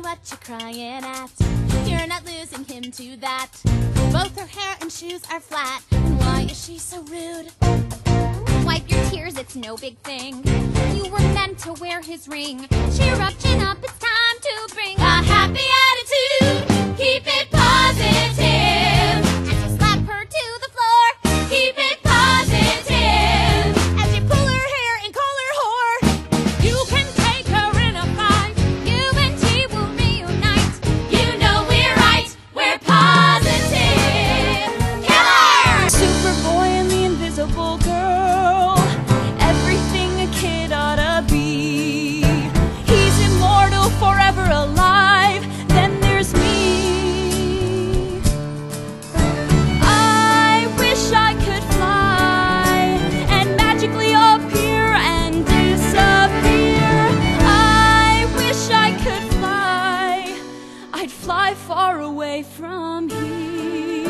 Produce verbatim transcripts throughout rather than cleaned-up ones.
what you're crying at. You're not losing him to that. Both her hair and shoes are flat. And why is she so rude? Wipe your tears, it's no big thing. You were meant to wear his ring. Cheer up, chin up, it's time to bring a happy attitude. Keep it positive. As you slap her to the floor, keep it positive. As you pull her hair and call her whore, you can take her in a fight. You and she will reunite. You know we're right, we're positive. Killer! Superboy and the Invisible Girl, everything a kid ought to be. He's immortal, forever alive. Then there's me. I wish I could fly and magically appear and disappear. I wish I could fly. I'd fly far away from here.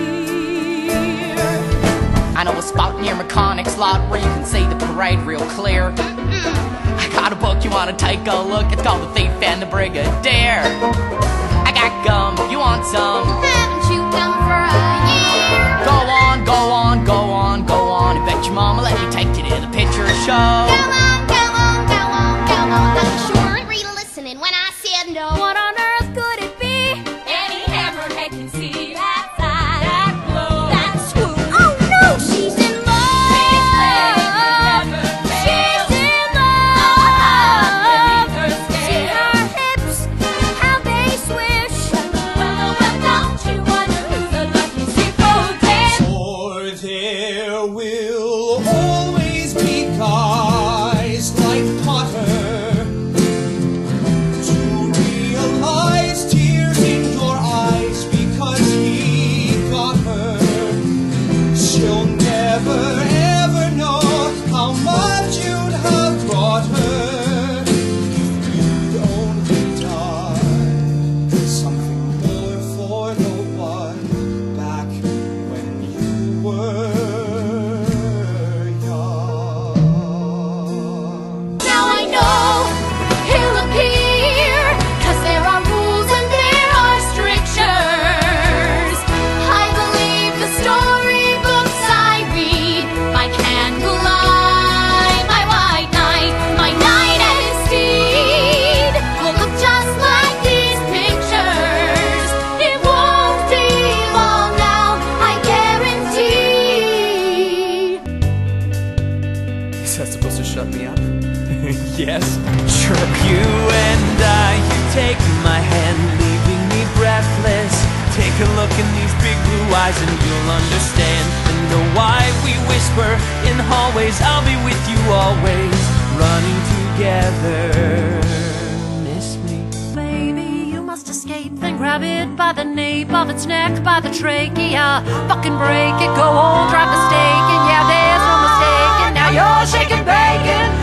I know a spot near Mechanics Lot where you can see the parade real clear. I got a book, you wanna take a look? It's called The Thief and the Brigadier. I got gum, you want some? Haven't you come for a year? Go on, go on, go on, go on. I bet your mama let me take you to the picture show. Go on, go on, go on, go on. I'm sure ain't really listening when I said no. What on earth could it be? Any hammerhead can see that side, that blow, that swoop. Oh no, she's in love. She's in love. See her hips, how they swish. Well, well, don't you wonder who's the lucky super? For there will always be guys like Potter to realize tears in your eyes because he got her. She'll never ever know how much you'd have brought her if you'd only done something more for the one back when you were young. Now I know he'll appear, 'cause there are rules and there are strictures. I believe the storybooks I read by candlelight. My white knight, my knight and his steed will look just like these pictures. It won't be long now, I guarantee. Is that supposed to shut me up? Yes? Sure. You and I, you take my hand, leaving me breathless. Take a look in these big blue eyes and you'll understand. And know why we whisper in hallways, I'll be with you always, running together. Miss me? Baby, you must escape, then grab it by the nape of its neck, by the trachea. Fucking break it, go on, drive the stake, and yeah, there's no mistake. And now you're shaking bacon.